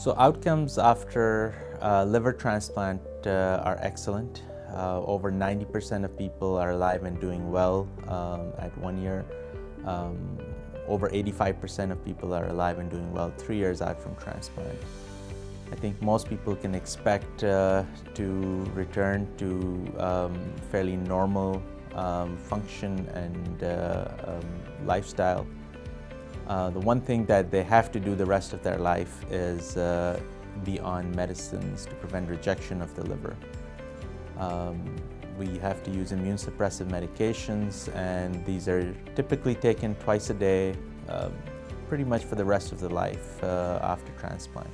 So outcomes after liver transplant are excellent. Over 90% of people are alive and doing well at 1 year. Over 85% of people are alive and doing well 3 years out from transplant. I think most people can expect to return to fairly normal function and lifestyle. The one thing that they have to do the rest of their life is be on medicines to prevent rejection of the liver. We have to use immune suppressive medications, and these are typically taken twice a day, pretty much for the rest of the life after transplant.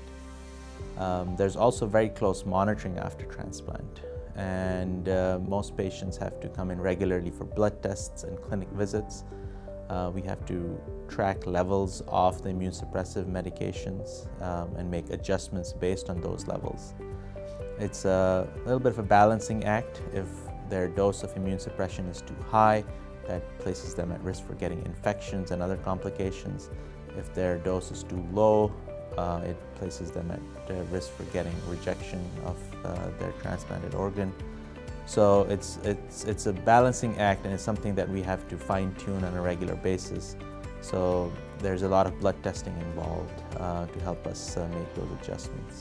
There's also very close monitoring after transplant, and most patients have to come in regularly for blood tests and clinic visits. We have to track levels of the immune suppressive medications and make adjustments based on those levels. It's a little bit of a balancing act. If their dose of immune suppression is too high, that places them at risk for getting infections and other complications. If their dose is too low, it places them at risk for getting rejection of their transplanted organ. So it's a balancing act, and it's something that we have to fine-tune on a regular basis. So there's a lot of blood testing involved to help us make those adjustments.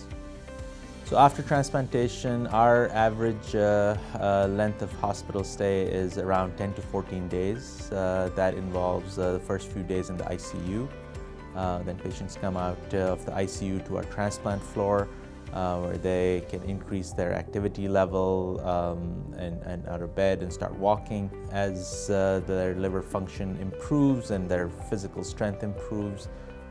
So after transplantation, our average length of hospital stay is around 10 to 14 days. That involves the first few days in the ICU. Then patients come out of the ICU to our transplant floor, where they can increase their activity level and out of bed and start walking. As their liver function improves and their physical strength improves,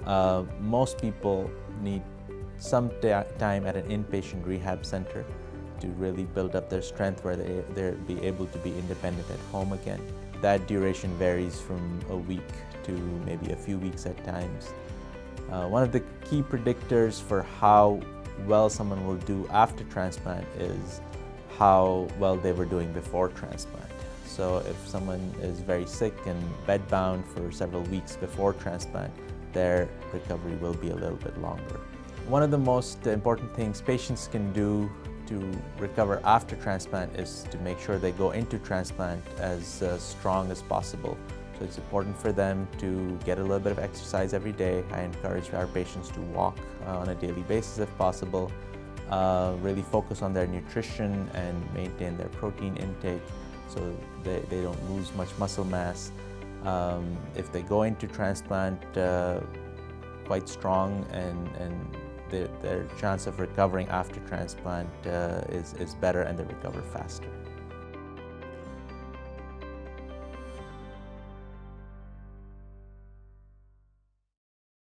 most people need some time at an inpatient rehab center to really build up their strength, where they'll be able to be independent at home again. That duration varies from a week to maybe a few weeks at times. One of the key predictors for how well someone will do after transplant is how well they were doing before transplant. So if someone is very sick and bedbound for several weeks before transplant, their recovery will be a little bit longer. One of the most important things patients can do to recover after transplant is to make sure they go into transplant as strong as possible. So it's important for them to get a little bit of exercise every day. I encourage our patients to walk on a daily basis if possible, really focus on their nutrition and maintain their protein intake so they don't lose much muscle mass. If they go into transplant quite strong, and their chance of recovering after transplant is better, and they recover faster.